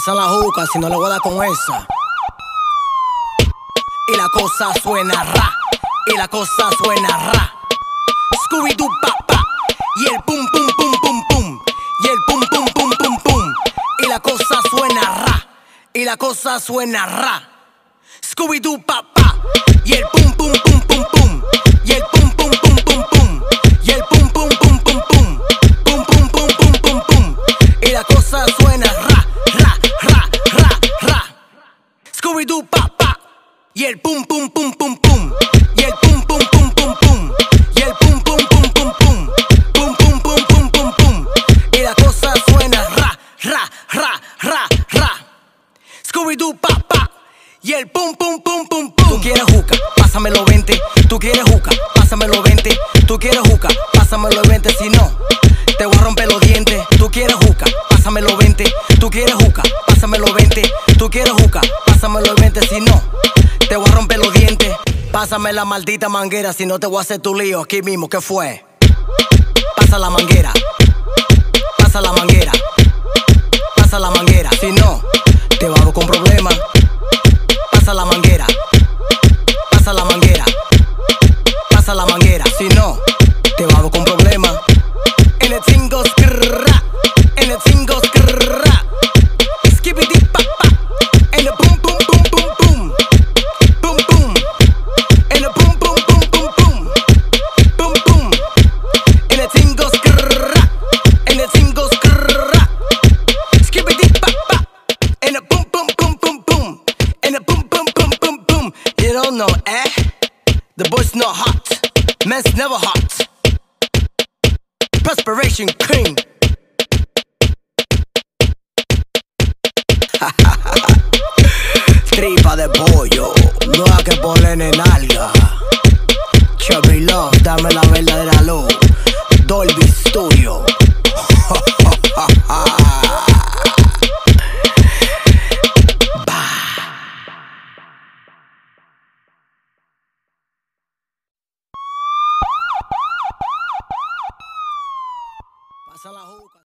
Pasa la juca si no le voy a dar con esa. Y la cosa suena ra, y la cosa suena ra. Scooby-Doo pa pa, y el pum pum pum pum pum, y el pum pum pum pum pum. Y la cosa suena ra, y la cosa suena ra. Scooby-Doo pa pa, y el pum pum pum pum pum, y el pum pum pum pum pum, y el pum pum pum pum pum, pum pum pum pum pum pum. Y la cosa suena ra, ra, ra, ra, ra. Scooby-Doo pa pa, y el pum pum pum pum pum, y el pum pum pum pum pum, y el pum pum pum pum pum, pum pum pum pum pum pum. Y la cosa suena ra, ra, ra, ra, ra. Scooby-Doo pa pa, y el pum pum pum pum pum. Tú quieres juca, pásamelo 20. Tú quieres juca, pásamelo 20. Tú quieres juca, pásamelo 20. Si no, te voy a romper los dientes. Tú quieres juca, pásamelo 20. Tú quieres juca, pásamelo 20. Tú quieres juca, pásamelo 20. Si no, te voy a romper los dientes. Pásame la maldita manguera, si no te voy a hacer tu lío aquí mismo. ¿Qué fue? Pasa la manguera, pasa la manguera, pasa la manguera. Si no, te vamos con problemas. Pasa la manguera, pasa la manguera, pasa la manguera. Si no, te vamos con problemas. En el cingo skrrra, en el cingo skrrra. Skibidi pa pa, en el pum pum pum pum pum, pum pum. En el pum pum pum pum pum, pum pum. En el cingo skrrra, en el cingo skrrra. Skibidi pa pa, en el pum pum pum pum pum, en el pum pum pum pum pum. You don't know, eh? The boy's not hot, man's never hot. Perspiration cream. Tripa de pollo, no hay que ponerle nalga. Chubby Love, dame la verdadera luz. Dolby Studio. Pasa la juca.